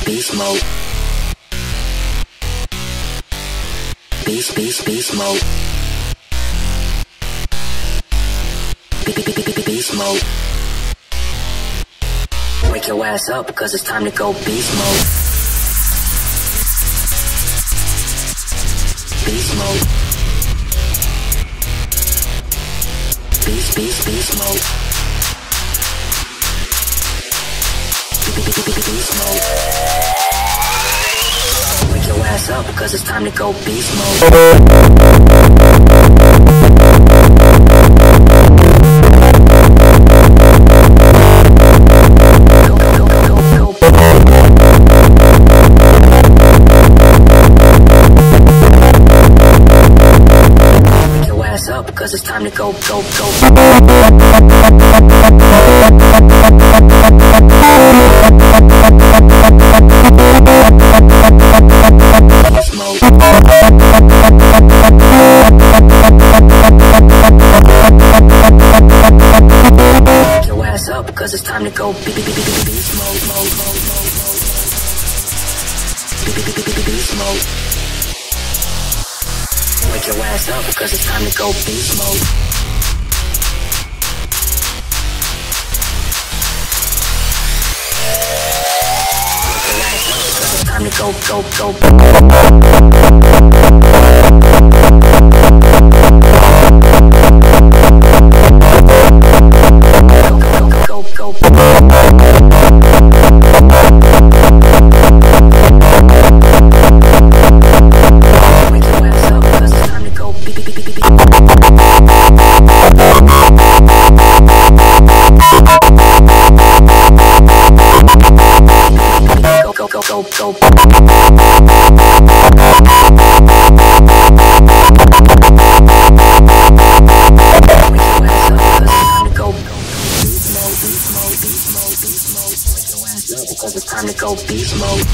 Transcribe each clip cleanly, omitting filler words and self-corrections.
beast mode. Beast mode. Beast mode. Wake your ass up, cause it's time to go beast mode. Beast mode. Beast mode. Beast mode. Wake your ass up, cause it's time to go beast mode. Cause it's time to go. Beast mode. Wake your ass up, cause it's time to go beast mode. Beast mode. Wake your ass up, cause it's time to go beast mode. Wake your ass up, cause it's time to go. Cause it's time to go beast mode.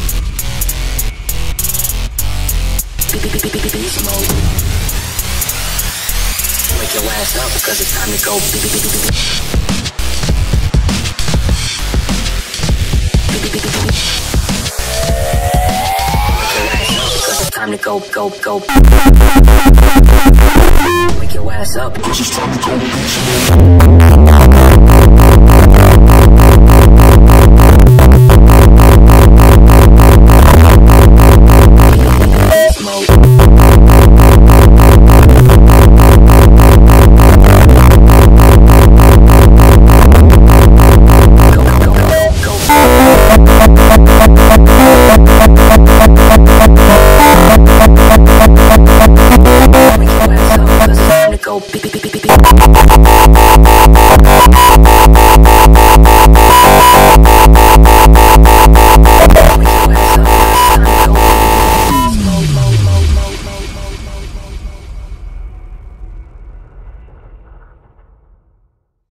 Beast mode. Wake your ass up, cause it's time to go time to go. Wake your ass up. Cause it's time to go.